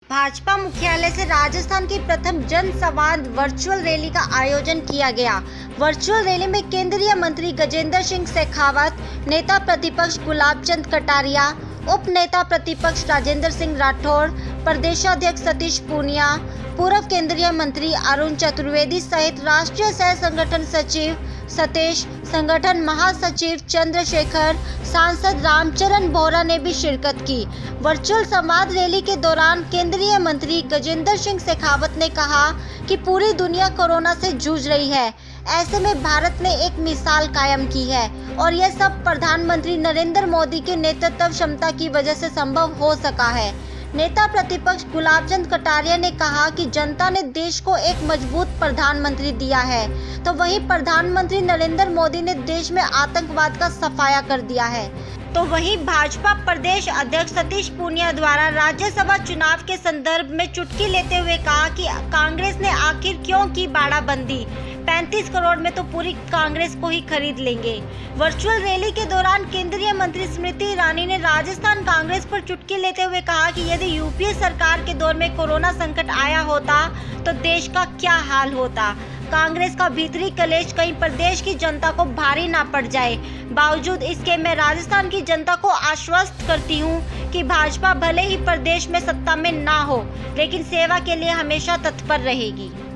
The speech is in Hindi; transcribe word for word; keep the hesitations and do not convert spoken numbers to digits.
भाजपा मुख्यालय से राजस्थान की प्रथम जनसंवाद वर्चुअल रैली का आयोजन किया गया। वर्चुअल रैली में केंद्रीय मंत्री गजेंद्र सिंह शेखावत, नेता प्रतिपक्ष गुलाब चंद कटारिया, उप नेता प्रतिपक्ष राजेंद्र सिंह राठौड़, प्रदेशाध्यक्ष सतीश पूनिया, पूर्व केंद्रीय मंत्री अरुण चतुर्वेदी सहित राष्ट्रीय सह संगठन सचिव सतेश, संगठन महासचिव चंद्रशेखर, सांसद रामचरण बोहरा ने भी शिरकत की। वर्चुअल संवाद रैली के दौरान केंद्रीय मंत्री गजेंद्र सिंह शेखावत ने कहा कि पूरी दुनिया कोरोना से जूझ रही है, ऐसे में भारत ने एक मिसाल कायम की है और यह सब प्रधानमंत्री नरेंद्र मोदी के नेतृत्व क्षमता की वजह से संभव हो सका है। नेता प्रतिपक्ष गुलाब चंद कटारिया ने कहा कि जनता ने देश को एक मजबूत प्रधानमंत्री दिया है, तो वहीं प्रधानमंत्री नरेंद्र मोदी ने देश में आतंकवाद का सफाया कर दिया है। तो वहीं भाजपा प्रदेश अध्यक्ष सतीश पूनिया द्वारा राज्यसभा चुनाव के संदर्भ में चुटकी लेते हुए कहा कि कांग्रेस ने आखिर क्यों की बाड़ाबंदी, पैंतीस करोड़ में तो पूरी कांग्रेस को ही खरीद लेंगे। वर्चुअल रैली के दौरान केंद्रीय मंत्री स्मृति ईरानी ने राजस्थान कांग्रेस पर चुटकी लेते हुए कहा कि यदि यूपीए सरकार के दौर में कोरोना संकट आया होता तो देश का क्या हाल होता। कांग्रेस का भीतरी कलेश कहीं प्रदेश की जनता को भारी ना पड़ जाए। बावजूद इसके मैं राजस्थान की जनता को आश्वस्त करती हूं कि भाजपा भले ही प्रदेश में सत्ता में ना हो, लेकिन सेवा के लिए हमेशा तत्पर रहेगी।